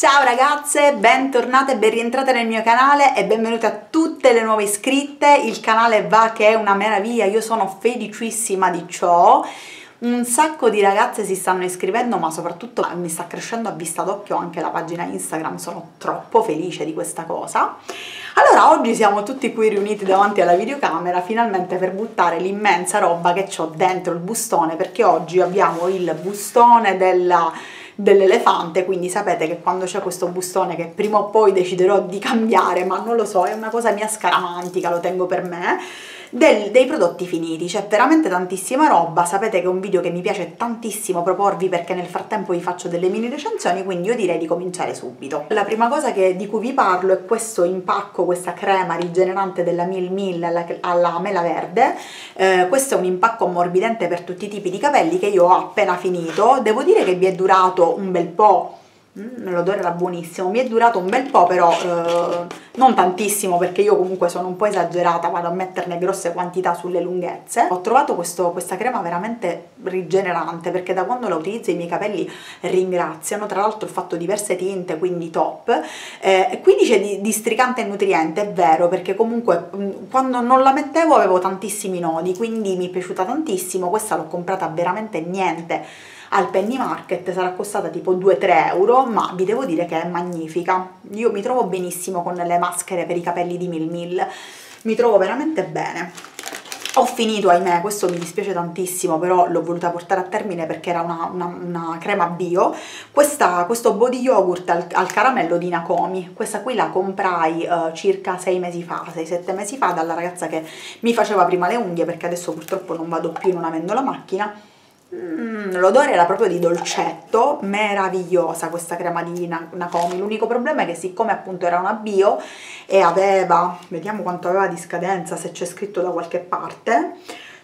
Ciao ragazze, bentornate e ben rientrate nel mio canale e benvenute a tutte le nuove iscritte. Il canale va che è una meraviglia, io sono felicissima di ciò. Un sacco di ragazze si stanno iscrivendo, ma soprattutto mi sta crescendo a vista d'occhio anche la pagina Instagram, sono troppo felice di questa cosa. Allora, oggi siamo tutti qui riuniti davanti alla videocamera finalmente per buttare l'immensa roba che ho dentro il bustone, perché oggi abbiamo il bustone dell'elefante, quindi sapete che quando c'è questo bustone, che prima o poi deciderò di cambiare, ma non lo so, è una cosa mia scaramantica, lo tengo per me, dei prodotti finiti. C'è veramente tantissima roba. Sapete che è un video che mi piace tantissimo proporvi, perché nel frattempo vi faccio delle mini recensioni, quindi io direi di cominciare subito. La prima cosa di cui vi parlo è questo impacco, questa crema rigenerante della Mil Mil alla mela verde. Questo è un impacco ammorbidente per tutti i tipi di capelli che io ho appena finito. Devo dire che vi è durato un bel po'. L'odore era buonissimo, mi è durato un bel po', però non tantissimo, perché io comunque sono un po' esagerata, vado a metterne grosse quantità sulle lunghezze. Ho trovato questa crema veramente rigenerante, perché da quando la utilizzo i miei capelli ringraziano. Tra l'altro ho fatto diverse tinte, quindi top. Qui dice di stricante e nutriente, è vero, perché comunque quando non la mettevo avevo tantissimi nodi, quindi mi è piaciuta tantissimo. Questa l'ho comprata veramente niente al Penny Market, sarà costata tipo 2-3 euro, ma vi devo dire che è magnifica. Io mi trovo benissimo con le maschere per i capelli di Mil Mil, mi trovo veramente bene. Ho finito, ahimè, questo mi dispiace tantissimo, però l'ho voluta portare a termine perché era una crema bio. Questo body yogurt al caramello di Nakomi, questa qui la comprai circa 6-7 mesi fa dalla ragazza che mi faceva prima le unghie, perché adesso purtroppo non vado più, non avendo la macchina. L'odore era proprio di dolcetto, meravigliosa questa crema di Nakomi. L'unico problema è che, siccome appunto era una bio e aveva, vediamo quanto aveva di scadenza, se c'è scritto da qualche parte,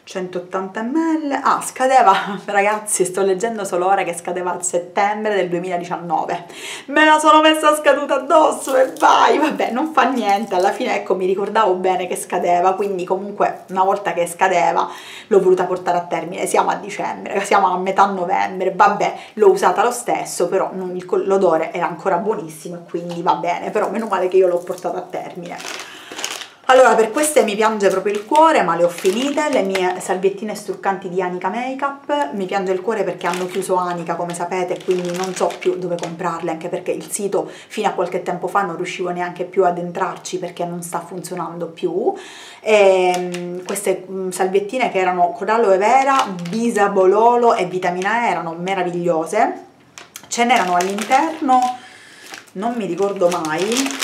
180 ml, scadeva, ragazzi, sto leggendo solo ora che scadeva a settembre del 2019, me la sono messa scaduta addosso e vai, vabbè, non fa niente, alla fine ecco mi ricordavo bene che scadeva, quindi comunque una volta che scadeva l'ho voluta portare a termine. Siamo a dicembre, siamo a metà novembre, vabbè, l'ho usata lo stesso, però l'odore era ancora buonissimo e quindi va bene, però meno male che io l'ho portata a termine. Allora, per queste mi piange proprio il cuore, ma le ho finite, le mie salviettine struccanti di Anika Makeup. Mi piange il cuore perché hanno chiuso Anika, come sapete, quindi non so più dove comprarle, anche perché il sito fino a qualche tempo fa non riuscivo neanche più ad entrarci perché non sta funzionando più. Queste salviettine, che erano con aloe vera, bisabololo e vitamina E, erano meravigliose. Ce n'erano all'interno, non mi ricordo mai.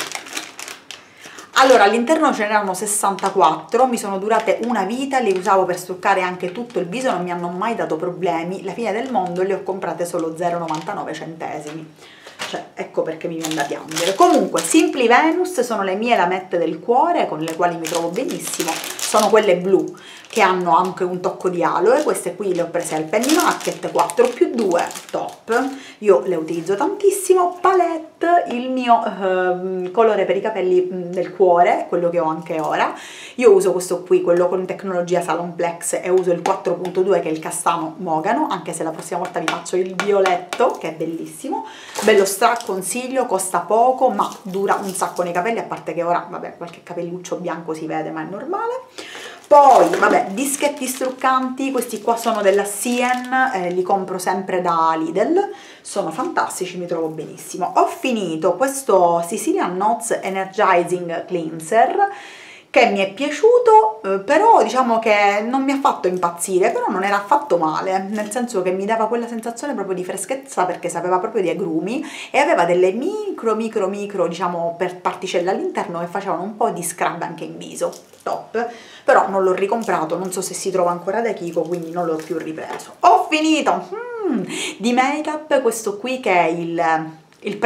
Allora, all'interno ce n'erano 64, mi sono durate una vita, le usavo per struccare anche tutto il viso, non mi hanno mai dato problemi. La fine del mondo, le ho comprate solo 0,99 centesimi. Cioè, ecco perché mi viene da piangere. Comunque, Simply Venus sono le mie lamette del cuore, con le quali mi trovo benissimo. Sono quelle blu, che hanno anche un tocco di aloe. Queste qui le ho prese al Penny Market, 4+2, top. Io le utilizzo tantissimo. Palette, il mio colore per i capelli del cuore, quello che ho anche ora. Io uso questo qui, quello con tecnologia Salonplex, e uso il 4.2, che è il castano mogano, anche se la prossima volta vi faccio il violetto, che è bellissimo. Bello straconsiglio, costa poco, ma dura un sacco nei capelli, a parte che ora, vabbè, qualche capelluccio bianco si vede, ma è normale. Poi, vabbè, dischetti struccanti, questi qua sono della Sien, li compro sempre da Lidl, sono fantastici, mi trovo benissimo. Ho finito questo Sicilian Notes Energizing Cleanser, che mi è piaciuto, però diciamo che non mi ha fatto impazzire, però non era affatto male, nel senso che mi dava quella sensazione proprio di freschezza, perché sapeva proprio di agrumi e aveva delle micro, diciamo, per particelle all'interno, che facevano un po' di scrub anche in viso, top. Però non l'ho ricomprato, non so se si trova ancora da Kiko, quindi non l'ho più ripreso. Ho finito di make-up questo qui, che è il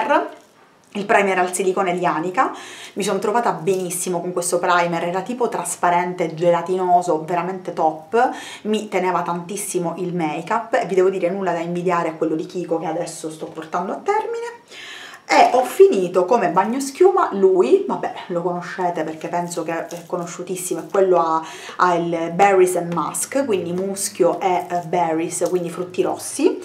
primer al silicone di Anika. Mi sono trovata benissimo con questo primer, era tipo trasparente, gelatinoso, veramente top, mi teneva tantissimo il make up e vi devo dire nulla da invidiare a quello di Kiko che adesso sto portando a termine. E ho finito come bagnoschiuma lui, vabbè lo conoscete perché penso che è conosciutissimo, è quello ha il berries and musk, quindi muschio e berries, quindi frutti rossi.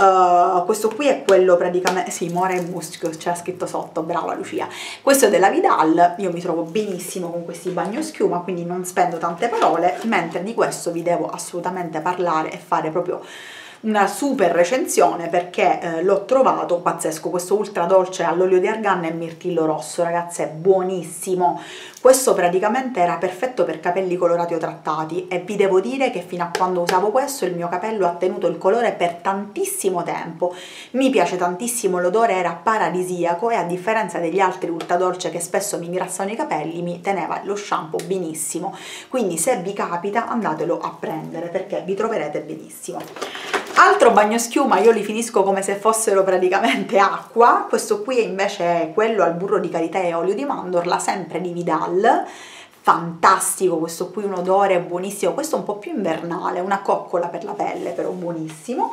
Questo qui è quello praticamente, sì, mora e muschio, c'è scritto sotto, brava Lucia. Questo è della Vidal, io mi trovo benissimo con questi bagnoschiuma, quindi non spendo tante parole, mentre di questo vi devo assolutamente parlare e fare proprio una super recensione perché l'ho trovato pazzesco. Questo ultra dolce all'olio di argan e mirtillo rosso, ragazzi, è buonissimo. Questo praticamente era perfetto per capelli colorati o trattati e vi devo dire che fino a quando usavo questo il mio capello ha tenuto il colore per tantissimo tempo. Mi piace tantissimo, l'odore era paradisiaco e a differenza degli altri ultra dolce che spesso mi ingrassano i capelli, mi teneva lo shampoo benissimo. Quindi se vi capita andatelo a prendere perché vi troverete benissimo. Altro bagnoschiuma, io li finisco come se fossero praticamente acqua. Questo qui invece è quello al burro di karité e olio di mandorla, sempre di Vidal. Fantastico, questo qui un odore buonissimo, questo è un po' più invernale, una coccola per la pelle, però buonissimo.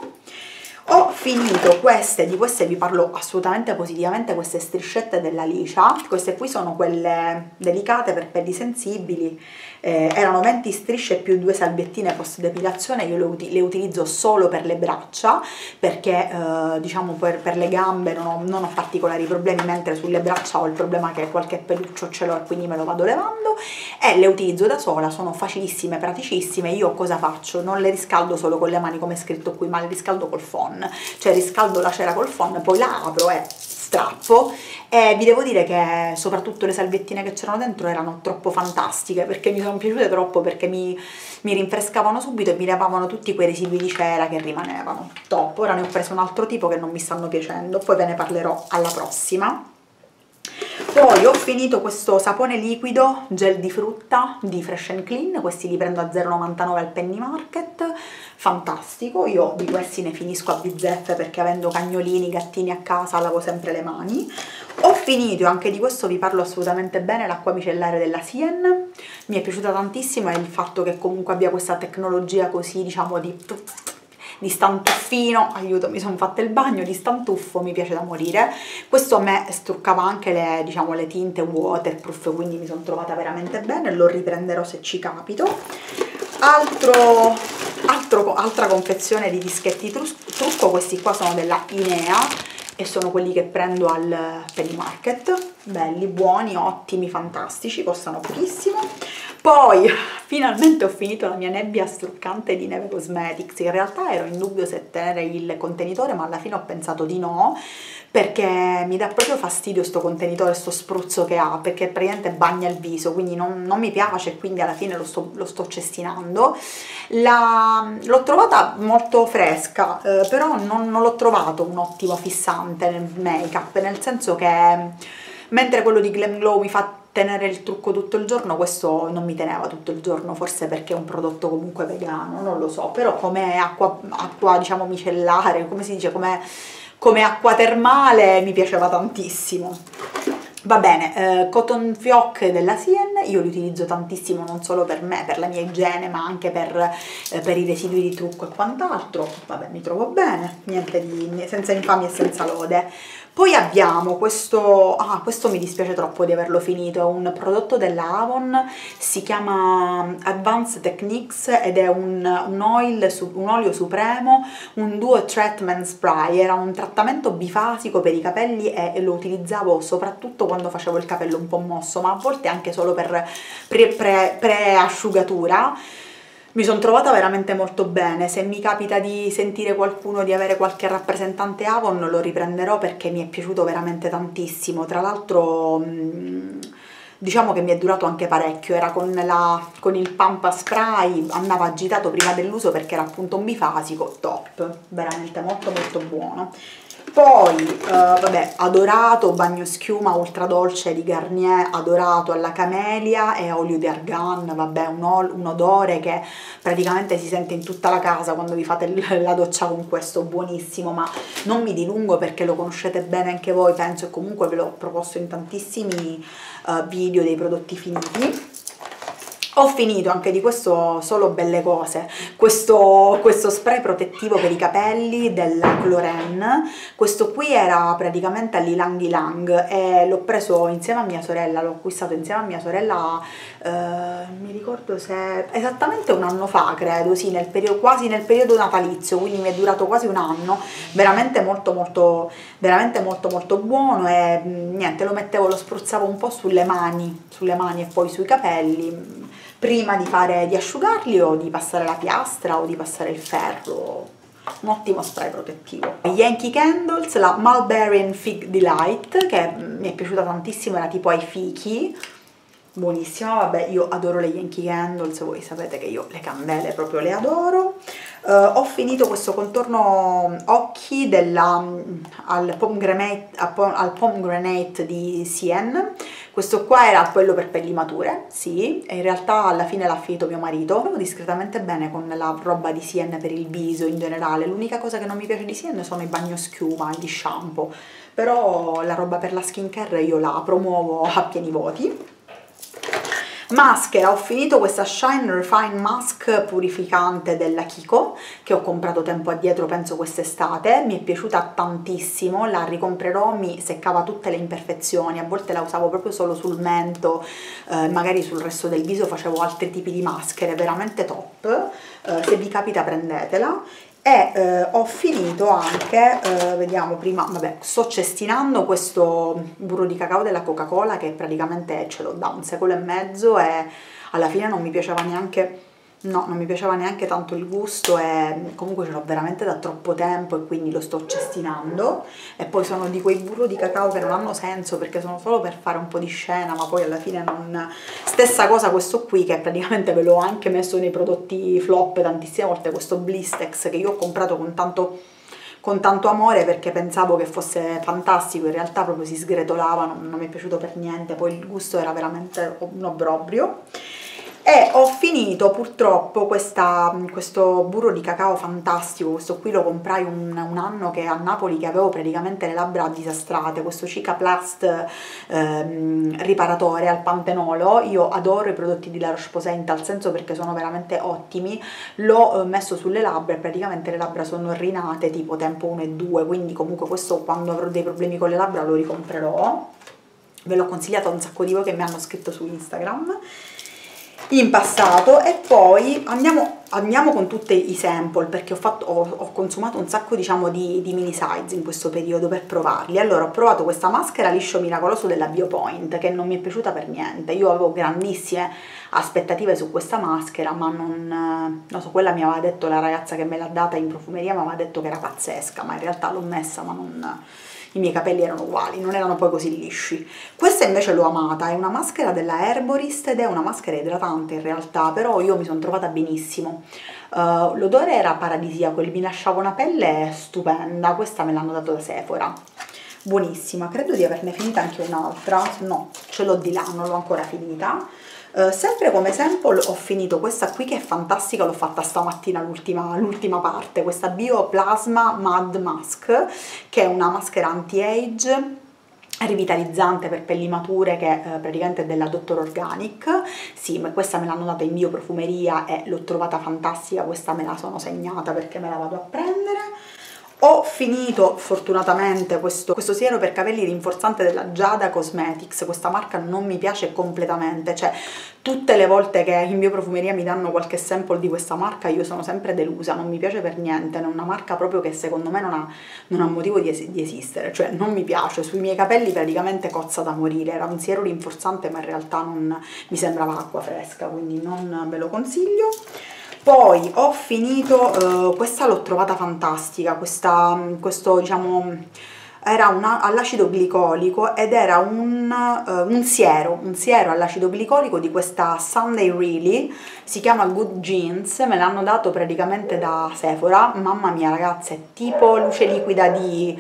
Ho finito queste, di queste vi parlo assolutamente positivamente, queste striscette della Licia. Queste qui sono quelle delicate per pelli sensibili, erano 20 strisce più 2 salviettine post depilazione. Io le utilizzo solo per le braccia perché diciamo per le gambe non ho particolari problemi, mentre sulle braccia ho il problema che qualche peluccio ce l'ho e quindi me lo vado levando, e le utilizzo da sola, sono facilissime, praticissime. Io cosa faccio? Non le riscaldo solo con le mani come è scritto qui, ma le riscaldo col phon, cioè riscaldo la cera col phon, poi la apro e strappo. E vi devo dire che soprattutto le salviettine che c'erano dentro erano troppo fantastiche perché mi sono piaciute troppo, perché mi rinfrescavano subito e mi levavano tutti quei residui di cera che rimanevano. Top. Ora ne ho preso un altro tipo che non mi stanno piacendo, poi ve ne parlerò alla prossima. Poi ho finito questo sapone liquido gel di frutta di Fresh and Clean, questi li prendo a 0,99 al Penny Market, fantastico. Io di questi ne finisco a bizzeffe perché avendo cagnolini, gattini a casa lavo sempre le mani. Ho finito, anche di questo vi parlo assolutamente bene, l'acqua micellare della Sien, mi è piaciuta tantissimo, e il fatto che comunque abbia questa tecnologia così, diciamo, di stantuffino, aiuto, mi sono fatta il bagno di stantuffo, mi piace da morire. Questo a me struccava anche le, diciamo, le tinte waterproof, quindi mi sono trovata veramente bene, lo riprenderò se ci capito. Altra confezione di dischetti trucco, questi qua sono della Inea e sono quelli che prendo al Penny Market, belli, buoni, ottimi, fantastici, costano pochissimo. Poi finalmente ho finito la mia nebbia struccante di Neve Cosmetics. In realtà ero in dubbio se tenere il contenitore, ma alla fine ho pensato di no, perché mi dà proprio fastidio sto contenitore, sto spruzzo che ha, perché praticamente bagna il viso, quindi non mi piace, e quindi alla fine lo sto cestinando. L'ho trovata molto fresca, però non l'ho trovato un ottimo fissante nel make up, nel senso che mentre quello di Glam Glow mi fa tenere il trucco tutto il giorno, questo non mi teneva tutto il giorno, forse perché è un prodotto comunque vegano, non lo so, però come acqua diciamo micellare, come si dice, come acqua termale mi piaceva tantissimo. Va bene, Cotton Fioc della Sien, io li utilizzo tantissimo non solo per me, per la mia igiene, ma anche per i residui di trucco e quant'altro. Vabbè, mi trovo bene, niente senza infamia e senza lode. Poi abbiamo questo, questo mi dispiace troppo di averlo finito, è un prodotto della Avon, si chiama Advanced Techniques ed è un olio supremo, un duo treatment spray, era un trattamento bifasico per i capelli e lo utilizzavo soprattutto quando facevo il capello un po' mosso, ma a volte anche solo per pre-asciugatura. Mi sono trovata veramente molto bene. Se mi capita di sentire qualcuno, di avere qualche rappresentante Avon, lo riprenderò perché mi è piaciuto veramente tantissimo. Tra l'altro diciamo che mi è durato anche parecchio, era con il pampa spray, andava agitato prima dell'uso perché era appunto un bifasico, top, veramente molto molto buono. Poi, vabbè, adorato bagnoschiuma ultra dolce di Garnier, adorato alla camelia e olio di argan, vabbè, un odore che praticamente si sente in tutta la casa quando vi fate la doccia con questo, buonissimo, ma non mi dilungo perché lo conoscete bene anche voi, penso, e comunque ve l'ho proposto in tantissimi video dei prodotti finiti. Ho finito anche di questo, solo belle cose, questo spray protettivo per i capelli della Cloren. Questo qui era praticamente all'Ilang Ilang e l'ho preso insieme a mia sorella, l'ho acquistato insieme a mia sorella, mi ricordo se esattamente un anno fa, credo, sì, quasi nel periodo natalizio, quindi mi è durato quasi un anno, veramente molto buono. E niente, lo spruzzavo un po' sulle mani e poi sui capelli, prima di asciugarli o di passare la piastra o di passare il ferro. Un ottimo spray protettivo. Yankee Candles, la Mulberry Fig Delight, che mi è piaciuta tantissimo, era tipo ai fichi, buonissima. Vabbè, io adoro le Yankee Candles, voi sapete che io le candele proprio le adoro. Ho finito questo contorno occhi al pomegranate di Sien. Questo qua era quello per pelli mature, sì, e in realtà alla fine l'ha finito mio marito. Trovo discretamente bene con la roba di Sien per il viso in generale. L'unica cosa che non mi piace di Sien sono i bagnoschiuma, gli shampoo, però la roba per la skincare io la promuovo a pieni voti. Maschera, ho finito questa Shine Refine Mask purificante della Kiko, che ho comprato tempo addietro, penso quest'estate, mi è piaciuta tantissimo, la ricomprerò, mi seccava tutte le imperfezioni, a volte la usavo proprio solo sul mento, magari sul resto del viso facevo altri tipi di maschere, veramente top, se vi capita prendetela. E ho finito anche, vediamo prima, vabbè, sto cestinando questo burro di cacao della Coca-Cola, che praticamente ce l'ho da un secolo e mezzo e alla fine non mi piaceva neanche, no, non mi piaceva neanche tanto il gusto, e comunque ce l'ho veramente da troppo tempo e quindi lo sto cestinando. E poi sono di quei burro di cacao che non hanno senso perché sono solo per fare un po' di scena, ma poi alla fine non... Stessa cosa questo qui, che praticamente ve l'ho anche messo nei prodotti flop tantissime volte, questo Blistex che io ho comprato con tanto amore perché pensavo che fosse fantastico, in realtà proprio si sgretolava, non mi è piaciuto per niente, poi il gusto era veramente un obbrobrio. E ho finito purtroppo questo burro di cacao fantastico, questo qui lo comprai un anno che a Napoli, che avevo praticamente le labbra disastrate, questo Cicaplast riparatore al pantenolo. Io adoro i prodotti di La Roche-Posay in tal senso perché sono veramente ottimi, l'ho messo sulle labbra e praticamente le labbra sono rinate tipo tempo 1 e 2, quindi comunque questo quando avrò dei problemi con le labbra lo ricomprerò, ve l'ho consigliato a un sacco di voi che mi hanno scritto su Instagram in passato. E poi andiamo con tutti i sample perché ho consumato un sacco, diciamo, di mini size in questo periodo per provarli. Allora ho provato questa maschera liscio miracoloso della Biopoint che non mi è piaciuta per niente, io avevo grandissime aspettative su questa maschera, ma non so, quella mi aveva detto, la ragazza che me l'ha data in profumeria mi aveva detto che era pazzesca, ma in realtà l'ho messa, ma non... I miei capelli erano uguali, non erano poi così lisci. Questa invece l'ho amata, è una maschera della Herborist ed è una maschera idratante in realtà, però io mi sono trovata benissimo. L'odore era paradisiaco, mi lasciava una pelle stupenda. Questa me l'hanno dato da Sephora, buonissima. Credo di averne finita anche un'altra, no, ce l'ho di là, non l'ho ancora finita. Sempre come sample ho finito questa qui che è fantastica, l'ho fatta stamattina l'ultima parte, questa Bioplasma Mud Mask, che è una maschera anti-age rivitalizzante per pelli mature, che praticamente è della Dr. Organic. Sì, ma questa me l'hanno data in bioprofumeria e l'ho trovata fantastica, questa me la sono segnata perché me la vado a prendere. Ho finito fortunatamente questo siero per capelli rinforzante della Giada Cosmetics. Questa marca non mi piace completamente, cioè tutte le volte che in bioprofumeria mi danno qualche sample di questa marca io sono sempre delusa, non mi piace per niente, è una marca proprio che secondo me non ha motivo di esistere, cioè non mi piace, sui miei capelli praticamente cozza da morire, era un siero rinforzante ma in realtà non mi sembrava acqua fresca, quindi non ve lo consiglio. Poi ho finito, questa l'ho trovata fantastica, questo diciamo era all'acido glicolico ed era un siero all'acido glicolico di questa Sunday Really, si chiama Good Jeans, me l'hanno dato praticamente da Sephora, mamma mia ragazzi, è tipo luce liquida di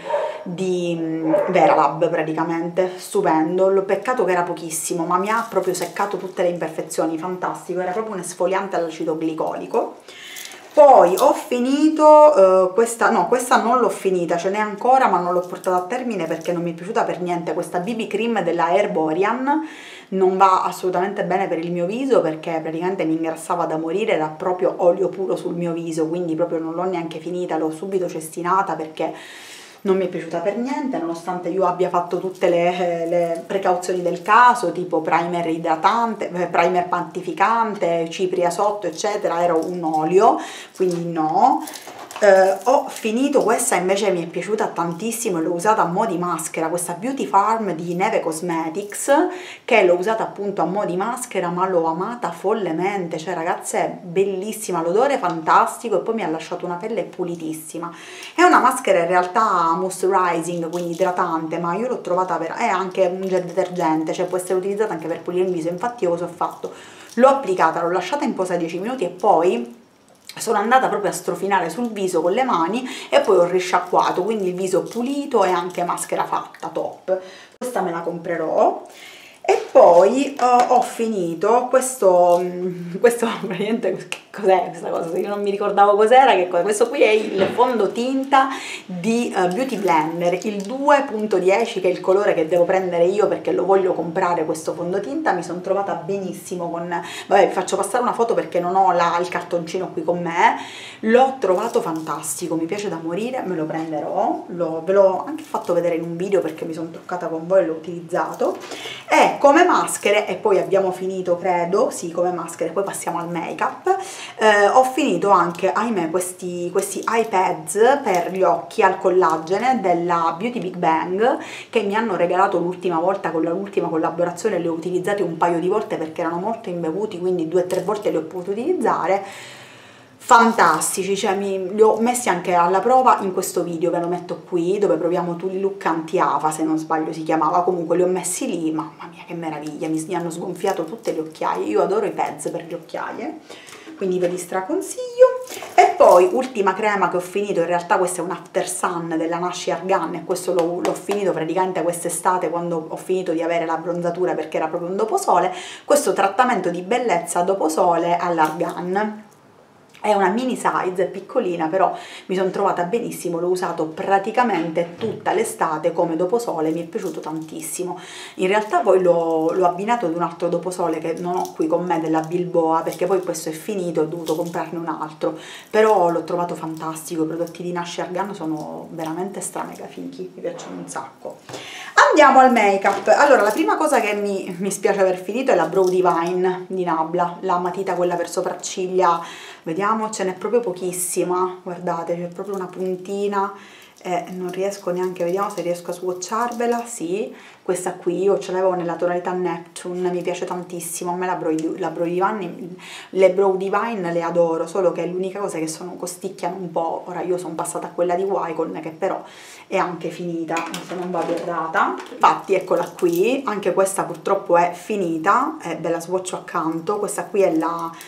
Veralab praticamente, stupendo, peccato che era pochissimo, ma mi ha proprio seccato tutte le imperfezioni, fantastico, era proprio un esfoliante all'acido glicolico. Poi ho finito questa, no, questa non l'ho finita, ce n'è ancora ma non l'ho portata a termine perché non mi è piaciuta per niente, questa BB Cream della Herborian. Non va assolutamente bene per il mio viso perché praticamente mi ingrassava da morire, era proprio olio puro sul mio viso, quindi proprio non l'ho neanche finita, l'ho subito cestinata perché non mi è piaciuta per niente, nonostante io abbia fatto tutte le precauzioni del caso, tipo primer idratante, primer pantificante, cipria sotto, eccetera, era un olio, quindi no. Ho finito, questa invece mi è piaciuta tantissimo e l'ho usata a mo' di maschera, questa Beauty Farm di Neve Cosmetics, che l'ho usata appunto a mo' di maschera, ma l'ho amata follemente, cioè ragazze è bellissima, l'odore è fantastico e poi mi ha lasciato una pelle pulitissima. È una maschera in realtà moisturizing, quindi idratante, ma io l'ho trovata è anche un gel detergente, cioè può essere utilizzata anche per pulire il viso. Infatti io cosa ho fatto? L'ho applicata, l'ho lasciata in posa 10 minuti e poi sono andata proprio a strofinare sul viso con le mani e poi ho risciacquato, quindi il viso pulito e anche maschera fatta, top. Questa me la comprerò. E poi ho finito questo praticamente, che cos'è questa cosa? Io non mi ricordavo cos'era, che cosa. Questo qui è il fondotinta di Beauty Blender, il 2.10, che è il colore che devo prendere io perché lo voglio comprare questo fondotinta. Mi sono trovata benissimo con, vabbè vi faccio passare una foto perché non ho il cartoncino qui con me, l'ho trovato fantastico, mi piace da morire, me lo prenderò, ve l'ho anche fatto vedere in un video perché mi sono truccata con voi e l'ho utilizzato. E come maschere, e poi abbiamo finito credo, sì come maschere, poi passiamo al make up, ho finito anche, ahimè, questi eye pads per gli occhi al collagene della Beauty Big Bang, che mi hanno regalato l'ultima volta con l'ultima collaborazione, li ho utilizzati un paio di volte perché erano molto imbevuti, quindi 2 o 3 volte li ho potuti utilizzare. Fantastici, cioè li ho messi anche alla prova in questo video, ve lo metto qui, dove proviamo il look anti-afa, se non sbaglio si chiamava, comunque li ho messi lì, mamma mia che meraviglia, mi hanno sgonfiato tutte le occhiaie, io adoro i pads per le occhiaie, quindi ve li straconsiglio. E poi ultima crema che ho finito, in realtà questo è un After Sun della Nashi Argan e questo l'ho finito praticamente quest'estate quando ho finito di avere la bronzatura perché era proprio un doposole, questo trattamento di bellezza doposole all'Argan. È una mini size, è piccolina, però mi sono trovata benissimo, l'ho usato praticamente tutta l'estate come doposole, mi è piaciuto tantissimo. In realtà poi l'ho abbinato ad un altro doposole che non ho qui con me, della Bilboa, perché poi questo è finito, ho dovuto comprarne un altro, però l'ho trovato fantastico, i prodotti di Nashi Argan sono veramente stra mega finchi, mi piacciono un sacco. Andiamo al make up. Allora, la prima cosa che mi spiace aver finito è la Brow Divine di Nabla, la matita quella per sopracciglia. Vediamo, ce n'è proprio pochissima, guardate, c'è proprio una puntina e non riesco neanche, vediamo se riesco a swatcharvela. Sì, questa qui io ce l'avevo nella tonalità Neptune, mi piace tantissimo, a me la Brow Divine, le Brow Divine le adoro, solo che l'unica cosa è che costicchiano un po'. Ora io sono passata a quella di Wycon che però è anche finita, se non vado errata, infatti eccola qui, anche questa purtroppo è finita, ve la swatcho accanto. Questa qui è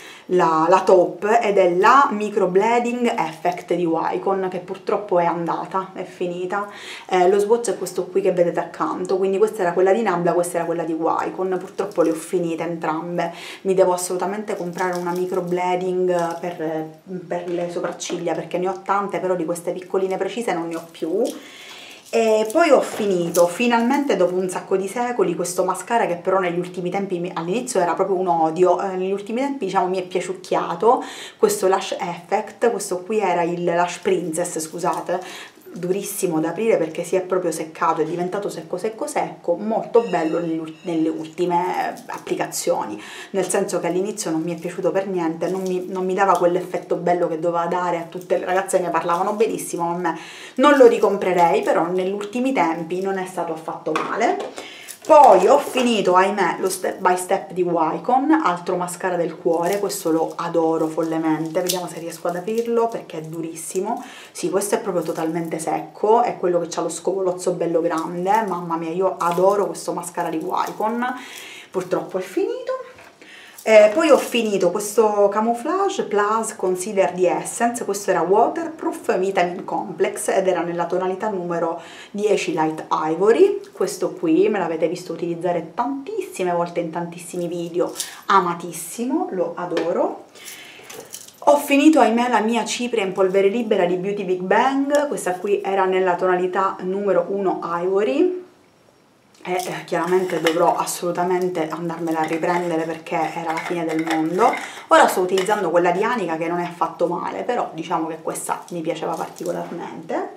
la top ed è la Microblading Effect di Wycon, che purtroppo è andata, è finita. Lo swatch è questo qui che vedete accanto, quindi questa era quella di Nabla, questa era quella di Wycon, purtroppo le ho finite entrambe. Mi devo assolutamente comprare una Microblading per le sopracciglia perché ne ho tante, però di queste piccoline precise non ne ho più. E poi ho finito finalmente dopo un sacco di secoli questo mascara che però negli ultimi tempi, all'inizio era proprio un odio, negli ultimi tempi diciamo mi è piaciucchiato, questo Lash Effect, questo qui era il Lash Princess, scusate, durissimo da aprire perché si è proprio seccato, è diventato secco secco secco, molto bello nelle ultime applicazioni, nel senso che all'inizio non mi è piaciuto per niente, non mi dava quell'effetto bello che doveva dare, a tutte le ragazze ne parlavano benissimo, a me non lo ricomprerei, però negli ultimi tempi non è stato affatto male. Poi ho finito, ahimè, lo Step by Step di Wycon, altro mascara del cuore, questo lo adoro follemente, vediamo se riesco ad aprirlo perché è durissimo. Sì, questo è proprio totalmente secco, è quello che ha lo scovolozzo bello grande, mamma mia, io adoro questo mascara di Wycon, purtroppo è finito. Poi ho finito questo Camouflage Plus Concealer di Essence, questo era Waterproof Vitamin Complex ed era nella tonalità numero 10 Light Ivory. Questo qui me l'avete visto utilizzare tantissime volte in tantissimi video, amatissimo, lo adoro. Ho finito, ahimè, la mia cipria in polvere libera di Beauty Big Bang. Questa qui era nella tonalità numero 1 Ivory e chiaramente dovrò assolutamente andarmela a riprendere perché era la fine del mondo. Ora sto utilizzando quella di Anica che non è affatto male, però diciamo che questa mi piaceva particolarmente.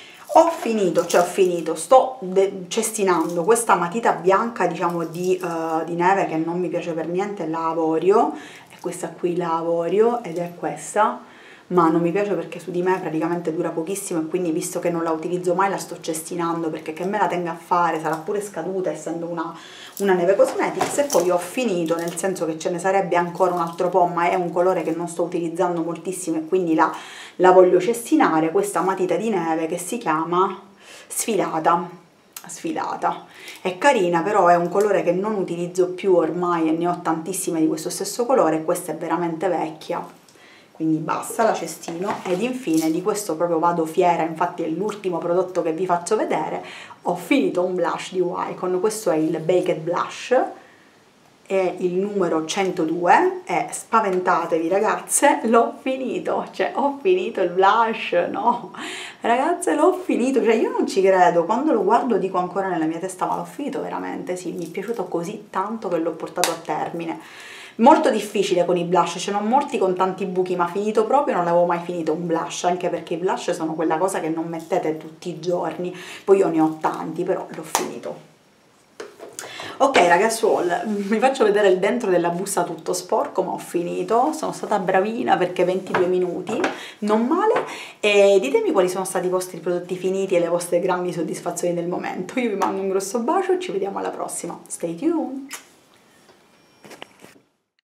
Sto cestinando questa matita bianca, diciamo, di neve che non mi piace per niente, la Avorio, e questa qui la Avorio, ed è questa, ma non mi piace perché su di me praticamente dura pochissimo e quindi, visto che non la utilizzo mai, la sto cestinando perché che me la tenga a fare, sarà pure scaduta essendo una neve cosmetics. E poi ho finito, nel senso che ce ne sarebbe ancora un altro po', ma è un colore che non sto utilizzando moltissimo e quindi la voglio cestinare, questa matita di neve che si chiama Sfilata. È carina, però è un colore che non utilizzo più ormai e ne ho tantissime di questo stesso colore e questa è veramente vecchia, quindi basta, la cestino. Ed infine, di questo proprio vado fiera, infatti è l'ultimo prodotto che vi faccio vedere, ho finito un blush di Wycon. Questo è il Baked Blush, è il numero 102 e spaventatevi ragazze, l'ho finito, cioè ho finito il blush, no ragazze, l'ho finito, cioè io non ci credo, quando lo guardo dico ancora nella mia testa ma l'ho finito veramente, sì, mi è piaciuto così tanto che l'ho portato a termine. Molto difficile con i blush, ce ne ho molti con tanti buchi, ma finito proprio non l'avevo mai finito un blush, anche perché i blush sono quella cosa che non mettete tutti i giorni, poi io ne ho tanti, però l'ho finito. Ok ragazzuol, vi faccio vedere il dentro della busta tutto sporco, ma ho finito, sono stata bravina perché 22 minuti, non male. E ditemi quali sono stati i vostri prodotti finiti e le vostre grandi soddisfazioni del momento. Io vi mando un grosso bacio e ci vediamo alla prossima, stay tuned!